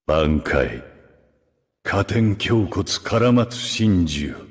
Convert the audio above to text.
挽回。加点胸骨絡松真珠。